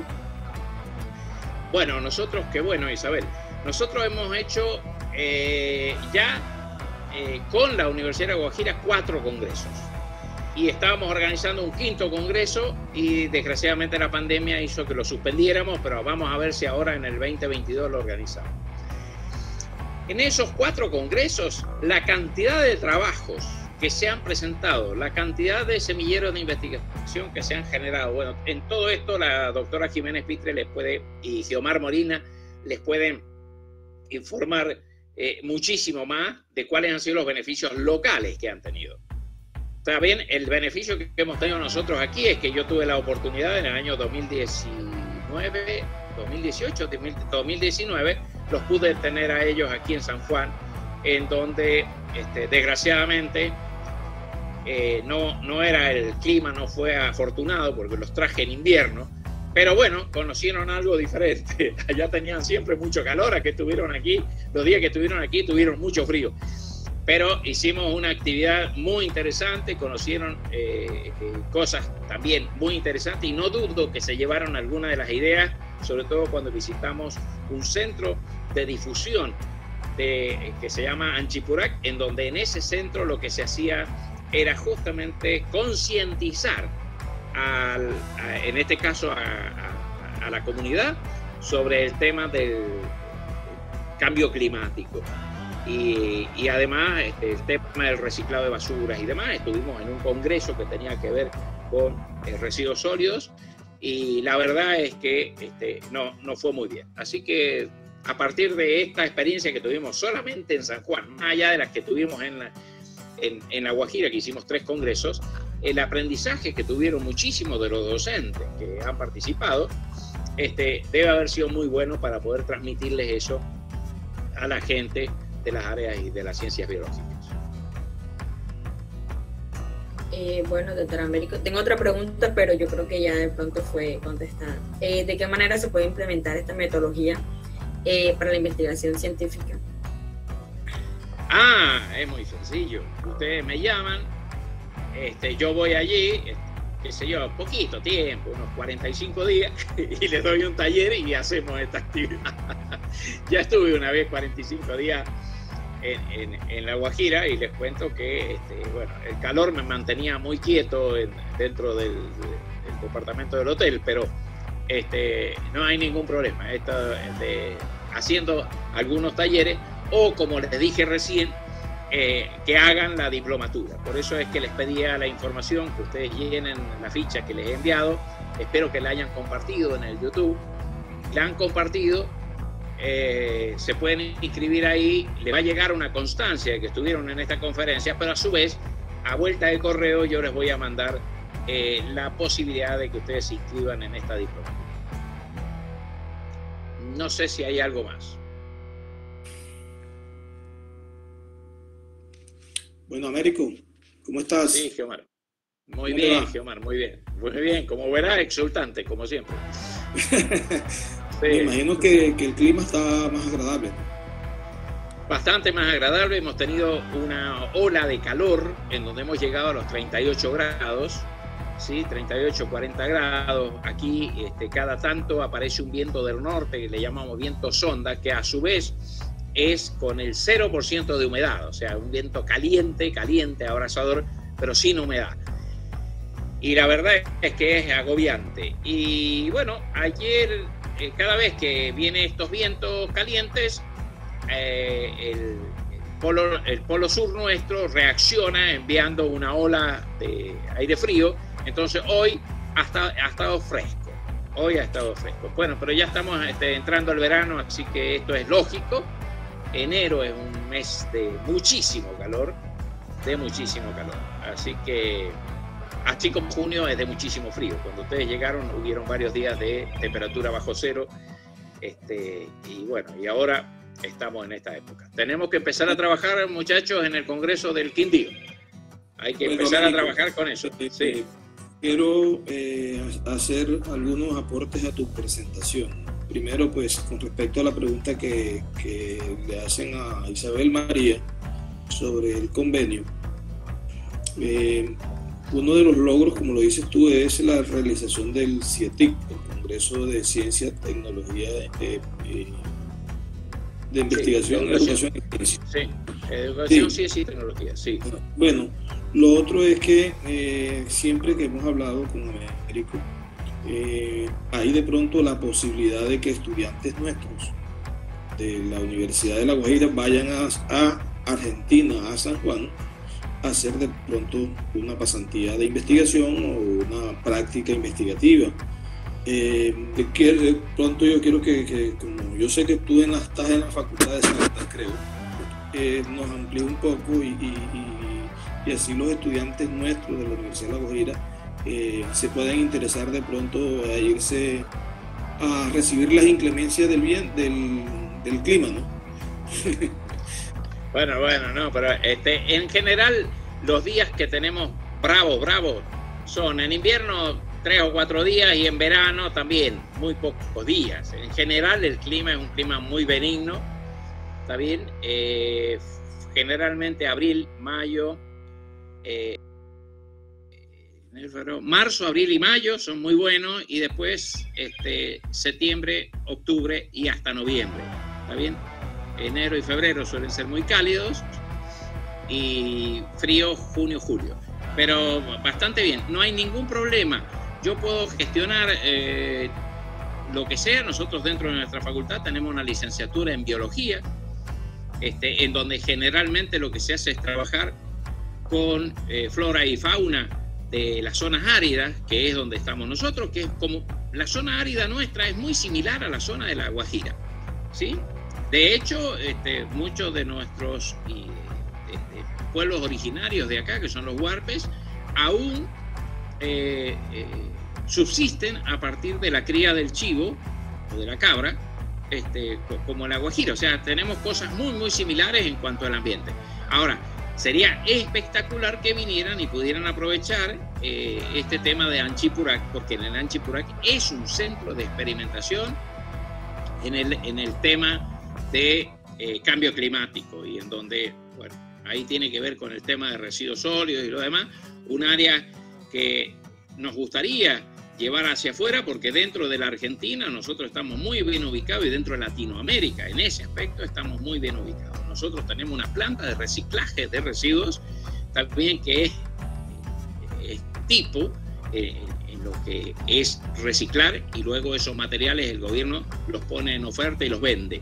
Bueno, nosotros, qué bueno, Isabel. Nosotros hemos hecho eh, ya eh, con la Universidad de La Guajira cuatro congresos. Y estábamos organizando un quinto congreso y desgraciadamente la pandemia hizo que lo suspendiéramos, pero vamos a ver si ahora en el veinte veintidós lo organizamos. En esos cuatro congresos, la cantidad de trabajos que se han presentado, la cantidad de semilleros de investigación que se han generado, bueno, en todo esto la doctora Jiménez Pitre les puede, y Xiomar Molina les pueden informar eh, muchísimo más de cuáles han sido los beneficios locales que han tenido. Está bien, el beneficio que hemos tenido nosotros aquí es que yo tuve la oportunidad en el año dos mil diecinueve, dos mil dieciocho, dos mil diecinueve, los pude tener a ellos aquí en San Juan, en donde este, desgraciadamente eh, no, no era el clima, no fue afortunado porque los traje en invierno, pero bueno, conocieron algo diferente. Allá tenían siempre mucho calor, a que estuvieron aquí, los días que estuvieron aquí tuvieron mucho frío. Pero hicimos una actividad muy interesante, conocieron eh, eh, cosas también muy interesantes y no dudo que se llevaron algunas de las ideas, sobre todo cuando visitamos un centro de difusión de, que se llama Anchipurac, en donde en ese centro lo que se hacía era justamente concientizar, al, a, en este caso a, a, a la comunidad, sobre el tema del cambio climático. Y, y además este, el tema del reciclado de basuras y demás. Estuvimos en un congreso que tenía que ver con eh, residuos sólidos y la verdad es que este, no, no fue muy bien. Así que a partir de esta experiencia que tuvimos solamente en San Juan, más allá de las que tuvimos en la, en, en La Guajira, que hicimos tres congresos, el aprendizaje que tuvieron muchísimos de los docentes que han participado este, debe haber sido muy bueno para poder transmitirles eso a la gente de las áreas y de las ciencias biológicas. Eh, bueno, doctor Américo, tengo otra pregunta, pero yo creo que ya de pronto fue contestada. Eh, ¿De qué manera se puede implementar esta metodología eh, para la investigación científica? Ah, es muy sencillo. Ustedes me llaman, este, yo voy allí, qué sé yo, poquito tiempo, unos cuarenta y cinco días, y les doy un taller y hacemos esta actividad. Ya estuve una vez cuarenta y cinco días En, en, en La Guajira y les cuento que este, bueno, el calor me mantenía muy quieto en, dentro del, del departamento del hotel, pero este, no hay ningún problema. Esto, de, haciendo algunos talleres o, como les dije recién, eh, que hagan la diplomatura. Por eso es que les pedía la información, que ustedes llenen la ficha que les he enviado. Espero que la hayan compartido en el YouTube. La han compartido. Eh, se pueden inscribir ahí, le va a llegar una constancia de que estuvieron en esta conferencia, pero a su vez, a vuelta de correo, yo les voy a mandar eh, la posibilidad de que ustedes se inscriban en esta diplomatura. No sé si hay algo más. Bueno, Américo, ¿cómo estás? Sí, Xiomar. Muy bien, Xiomar, muy bien. Muy bien, como verás, exultante, como siempre. Sí. Me imagino que, que el clima está más agradable. Bastante más agradable. Hemos tenido una ola de calor en donde hemos llegado a los treinta y ocho grados, ¿sí? treinta y ocho, cuarenta grados. Aquí este, cada tanto aparece un viento del norte que le llamamos viento sonda, que a su vez es con el cero por ciento de humedad, o sea, un viento caliente, caliente, abrasador, pero sin humedad. Y la verdad es que es agobiante. Y bueno, ayer... cada vez que vienen estos vientos calientes, eh, el, el, polo, el polo sur nuestro reacciona enviando una ola de aire frío. Entonces hoy ha estado, ha estado fresco. Hoy ha estado fresco. Bueno, pero ya estamos este, entrando al verano, así que esto es lógico. Enero es un mes de muchísimo calor, de muchísimo calor. Así que, así como junio es de muchísimo frío. Cuando ustedes llegaron hubieron varios días de temperatura bajo cero. Este, y bueno, y ahora estamos en esta época. Tenemos que empezar a trabajar, muchachos, en el Congreso del Quindío. Hay que Bueno, empezar a Américo, trabajar con eso. Sí. Quiero eh, hacer algunos aportes a tu presentación. Primero, pues, con respecto a la pregunta que, que le hacen a Isabel María sobre el convenio. Eh, uno de los logros, como lo dices tú, es la realización del CIETIC, el Congreso de Ciencia, Tecnología eh, eh, de Investigación, sí, Educación y Ciencia. Sí, Educación, Sí. Ciencia y Tecnología, sí. Bueno, lo otro es que eh, siempre que hemos hablado con Américo, eh, hay de pronto la posibilidad de que estudiantes nuestros de la Universidad de La Guajira vayan a, a Argentina, a San Juan, a hacer de pronto una pasantía de investigación o una práctica investigativa. Eh, de que de pronto yo quiero que, que, como yo sé que tú en la, estás en la Facultad de Ciencias, creo, eh, nos amplíe un poco y, y, y, y así los estudiantes nuestros de la Universidad de La Guajira eh, se pueden interesar de pronto a irse a recibir las inclemencias del bien del, del clima, ¿no? Bueno, bueno, no, pero este, en general los días que tenemos bravos, bravos, son en invierno tres o cuatro días y en verano también muy pocos días. En general el clima es un clima muy benigno, ¿está bien? Eh, generalmente abril, mayo, eh, marzo, abril y mayo son muy buenos y después este, septiembre, octubre y hasta noviembre, ¿está bien? Enero y febrero suelen ser muy cálidos y frío junio, julio. Pero bastante bien, no hay ningún problema. Yo puedo gestionar eh, lo que sea. Nosotros dentro de nuestra facultad tenemos una licenciatura en biología, este, en donde generalmente lo que se hace es trabajar con eh, flora y fauna de las zonas áridas, que es donde estamos nosotros, que es como la zona árida nuestra es muy similar a la zona de La Guajira, ¿sí? De hecho, este, muchos de nuestros y, este, pueblos originarios de acá, que son los huarpes, aún eh, eh, subsisten a partir de la cría del chivo o de la cabra, este, como La Guajira. O sea, tenemos cosas muy, muy similares en cuanto al ambiente. Ahora, sería espectacular que vinieran y pudieran aprovechar eh, este tema de Anchipurac, porque en el Anchipurac es un centro de experimentación en el, en el tema de eh, cambio climático, y en donde, bueno, ahí tiene que ver con el tema de residuos sólidos y lo demás, un área que nos gustaría llevar hacia afuera, porque dentro de la Argentina nosotros estamos muy bien ubicados y dentro de Latinoamérica, en ese aspecto estamos muy bien ubicados. Nosotros tenemos una planta de reciclaje de residuos también que es, es tipo eh, en lo que es reciclar, y luego esos materiales el gobierno los pone en oferta y los vende.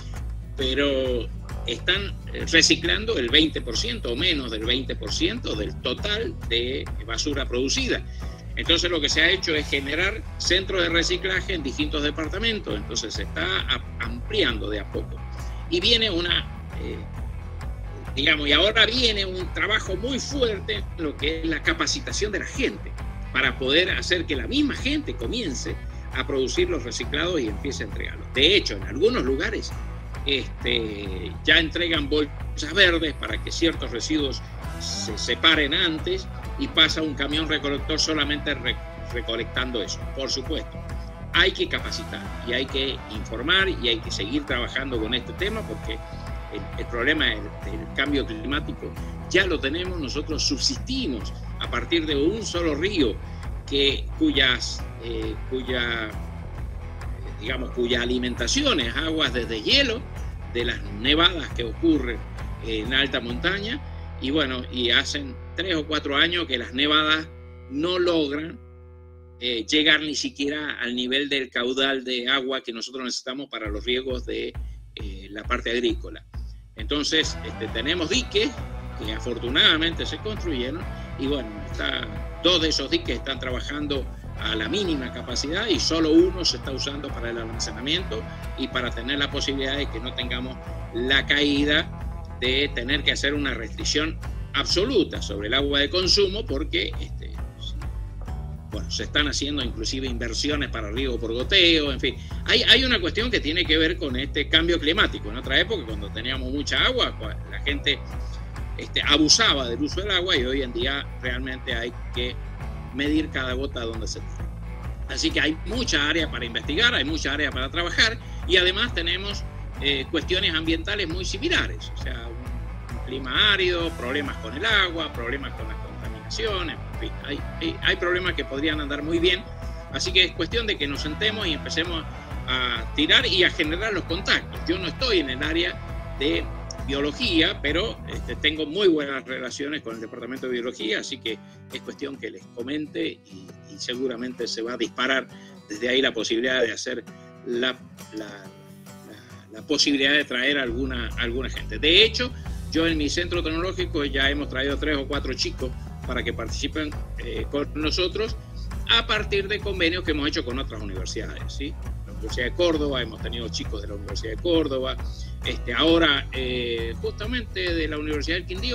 Pero están reciclando el veinte por ciento o menos del veinte por ciento del total de basura producida. Entonces lo que se ha hecho es generar centros de reciclaje en distintos departamentos, entonces se está ampliando de a poco. Y viene una, eh, digamos, y ahora viene un trabajo muy fuerte en lo que es la capacitación de la gente, para poder hacer que la misma gente comience a producir los reciclados y empiece a entregarlos. De hecho, en algunos lugares Este, ya entregan bolsas verdes para que ciertos residuos se separen antes y pasa un camión recolector solamente re, recolectando eso. Por supuesto, hay que capacitar y hay que informar y hay que seguir trabajando con este tema, porque el, el problema del, del cambio climático ya lo tenemos. Nosotros subsistimos a partir de un solo río que, cuyas, eh, cuya digamos, cuya alimentación es aguas desde hielo, de las nevadas que ocurren en alta montaña, y bueno, y hacen tres o cuatro años que las nevadas no logran eh, llegar ni siquiera al nivel del caudal de agua que nosotros necesitamos para los riegos de eh, la parte agrícola. Entonces, este, tenemos diques que afortunadamente se construyeron, y bueno, está, dos de esos diques están trabajando a la mínima capacidad y solo uno se está usando para el almacenamiento y para tener la posibilidad de que no tengamos la caída de tener que hacer una restricción absoluta sobre el agua de consumo, porque este, bueno, se están haciendo inclusive inversiones para riego por goteo, en fin. Hay, hay una cuestión que tiene que ver con este cambio climático. En otra época, cuando teníamos mucha agua, la gente este, abusaba del uso del agua, y hoy en día realmente hay que medir cada gota donde se tira. Así que hay mucha área para investigar, hay mucha área para trabajar, y además tenemos eh, cuestiones ambientales muy similares, o sea, un, un clima árido, problemas con el agua, problemas con las contaminaciones, en fin, hay, hay, hay problemas que podrían andar muy bien, así que es cuestión de que nos sentemos y empecemos a tirar y a generar los contactos. Yo no estoy en el área de biología, pero este, tengo muy buenas relaciones con el departamento de biología, así que es cuestión que les comente y, y seguramente se va a disparar desde ahí la posibilidad de hacer la, la, la, la posibilidad de traer alguna, alguna gente. De hecho, yo en mi centro tecnológico ya hemos traído tres o cuatro chicos para que participen eh, con nosotros a partir de convenios que hemos hecho con otras universidades, ¿sí? La Universidad de Córdoba, hemos tenido chicos de la Universidad de Córdoba, este, ahora eh, justamente de la Universidad del Quindío,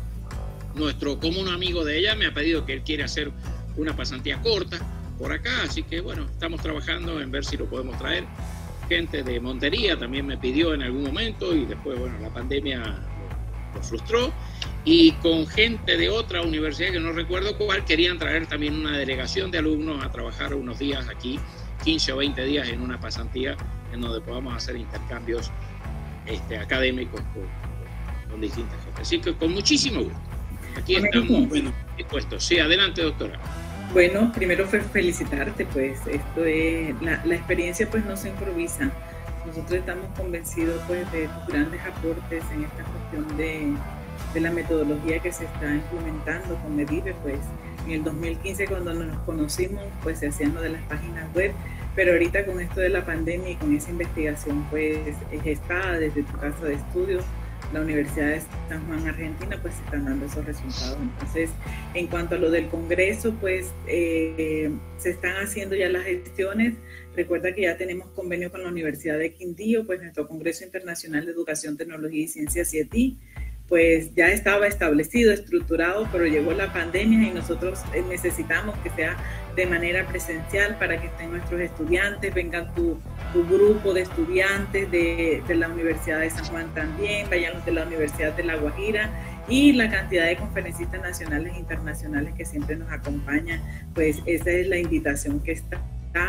nuestro común amigo de ella me ha pedido que él quiere hacer una pasantía corta por acá, así que bueno, estamos trabajando en ver si lo podemos traer. Gente de Montería también me pidió en algún momento y después, bueno, la pandemia lo, lo frustró, y con gente de otra universidad que no recuerdo cuál, querían traer también una delegación de alumnos a trabajar unos días aquí, quince o veinte días en una pasantía en donde podamos hacer intercambios este, académicos con, con distintas gente. Así que con muchísimo gusto. Aquí estamos bueno. dispuestos. Sí, adelante, doctora. Bueno, primero felicitarte, pues esto es, la, la experiencia pues no se improvisa. Nosotros estamos convencidos pues de tus grandes aportes en esta cuestión de, de la metodología que se está implementando con Medive. Pues en el dos mil quince, cuando nos conocimos, pues se hacían lo de las páginas web, pero ahorita con esto de la pandemia y con esa investigación pues gestada desde tu casa de estudios, la Universidad de San Juan, Argentina, pues se están dando esos resultados. Entonces, en cuanto a lo del Congreso, pues eh, se están haciendo ya las gestiones. Recuerda que ya tenemos convenio con la Universidad de Quindío, pues nuestro Congreso Internacional de Educación, Tecnología y Ciencias, C I E T I, pues ya estaba establecido, estructurado, pero llegó la pandemia y nosotros necesitamos que sea de manera presencial para que estén nuestros estudiantes, vengan tu, tu grupo de estudiantes de, de la Universidad de San Juan también, vayan los de la Universidad de La Guajira, y la cantidad de conferencistas nacionales e internacionales que siempre nos acompañan. Pues esa es la invitación que está.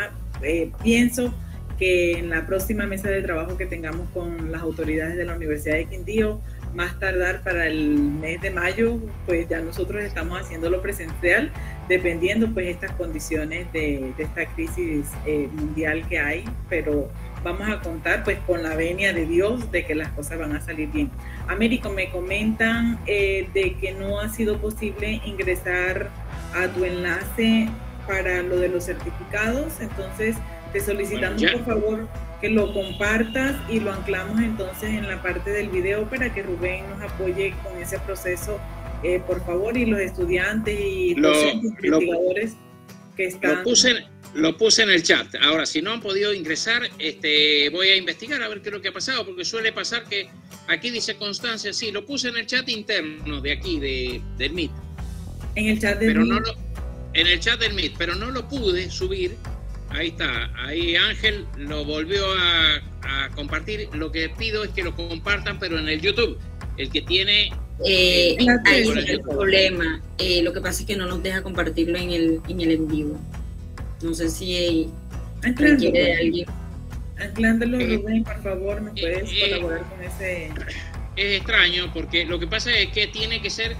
Eh, pienso que en la próxima mesa de trabajo que tengamos con las autoridades de la Universidad de Quindío, más tardar para el mes de mayo, pues ya nosotros estamos haciéndolo presencial, dependiendo pues estas condiciones de, de esta crisis eh, mundial que hay, pero vamos a contar pues con la venia de Dios de que las cosas van a salir bien. Américo, me comentan eh, de que no ha sido posible ingresar a tu enlace para lo de los certificados, entonces te solicitamos bueno, por favor que lo compartas y lo anclamos entonces en la parte del video para que Rubén nos apoye con ese proceso, eh, por favor, y los estudiantes y los investigadores lo, que están... Lo puse, lo puse en el chat. Ahora, si no han podido ingresar, este, voy a investigar a ver qué es lo que ha pasado, porque suele pasar que aquí dice Constancia, sí, lo puse en el chat interno de aquí, de, del Meet. En el chat del pero Meet. No lo, en el chat del Meet, pero no lo pude subir. Ahí está, ahí Ángel lo volvió a, a compartir. Lo que pido es que lo compartan, pero en el YouTube, el que tiene... Eh, el ahí es el problema, eh, lo que pasa es que no nos deja compartirlo en el en el en vivo. No sé si requiere de alguien. Anclándolo, Rubén, por favor, ¿me puedes eh, colaborar con ese...? Es extraño, porque lo que pasa es que tiene que ser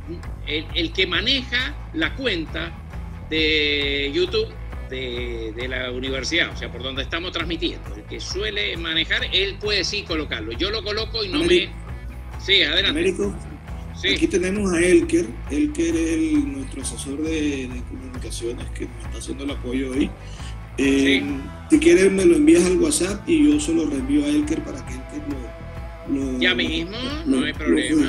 el, el que maneja la cuenta de YouTube De, de la universidad, o sea, por donde estamos transmitiendo. El que suele manejar, él puede sí colocarlo. Yo lo coloco y no Américo. me... Sí, adelante. Américo, sí. Aquí tenemos a Elker. Elker es el, nuestro asesor de, de comunicaciones que nos está haciendo el apoyo hoy. Eh, sí. Si quieres me lo envías al WhatsApp y yo se lo reenvío a Elker para que Elker lo... lo ya mismo, lo, no hay problema.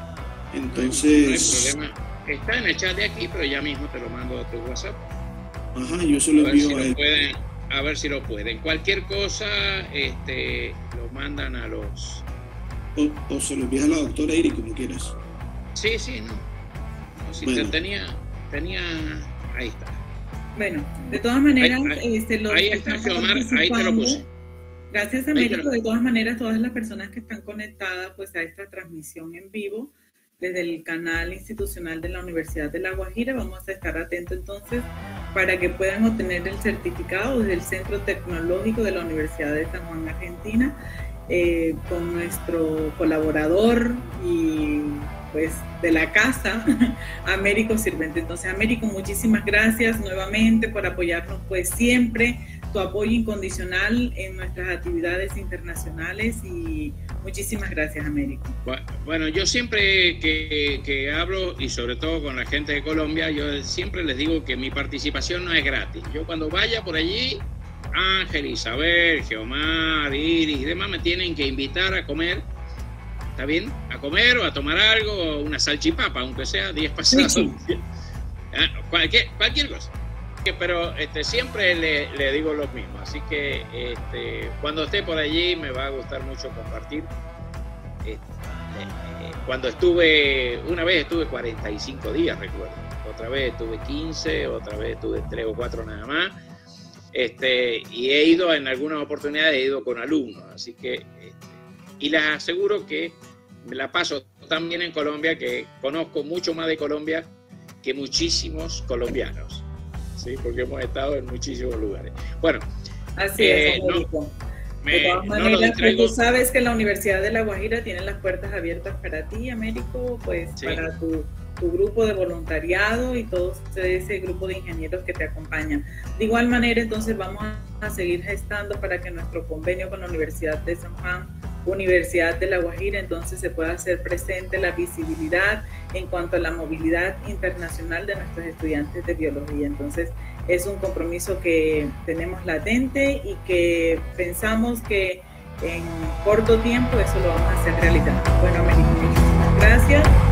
Entonces... No hay problema. Está en el chat de aquí, pero ya mismo te lo mando a tu WhatsApp. Ajá, yo se lo envío si a él. Pueden, a ver si lo pueden. Cualquier cosa, este, lo mandan a los... O, o se lo envías a la doctora Iri, como quieras. Sí, sí, no. no si bueno. te tenía, tenía... Ahí está. Bueno, de todas maneras... Ahí, ahí, este, los ahí está, Omar, ahí te lo puse. Gracias, Américo. De todas maneras, todas las personas que están conectadas pues, a esta transmisión en vivo desde el canal institucional de la Universidad de La Guajira, vamos a estar atentos entonces para que puedan obtener el certificado desde el Centro Tecnológico de la Universidad de San Juan, Argentina, eh, con nuestro colaborador y pues de la casa, Américo Sirvente. Entonces, Américo, muchísimas gracias nuevamente por apoyarnos pues siempre, tu apoyo incondicional en nuestras actividades internacionales y muchísimas gracias, Américo. Bueno, yo siempre que, que hablo y sobre todo con la gente de Colombia, yo siempre les digo que mi participación no es gratis. Yo cuando vaya por allí, Ángel, Isabel, Geomar, Iris y demás me tienen que invitar a comer. ¿Está bien? A comer o a tomar algo, o una salchipapa, aunque sea diez pasados. Sí, sí. Cualquier, cualquier cosa. Pero este, siempre le, le digo lo mismo. Así que este, cuando esté por allí me va a gustar mucho compartir. Este, eh, cuando estuve, una vez estuve cuarenta y cinco días, recuerdo. Otra vez estuve quince, otra vez estuve tres o cuatro nada más. Este, y he ido, en algunas oportunidades, he ido con alumnos. Así que... Este, y les aseguro que me la paso tan bien en Colombia que conozco mucho más de Colombia que muchísimos colombianos, ¿sí? Porque hemos estado en muchísimos lugares. Bueno, así eh, es, no, me, de todas maneras, no pues tú sabes que la Universidad de La Guajira tiene las puertas abiertas para ti, Américo, pues sí. Para tu, tu grupo de voluntariado y todo ese grupo de ingenieros que te acompañan. De igual manera, entonces vamos a seguir gestando para que nuestro convenio con la Universidad de San Juan, Universidad de La Guajira, entonces se pueda hacer presente la visibilidad en cuanto a la movilidad internacional de nuestros estudiantes de biología. Entonces es un compromiso que tenemos latente y que pensamos que en corto tiempo eso lo vamos a hacer realidad. Bueno, Américo, muchísimas gracias.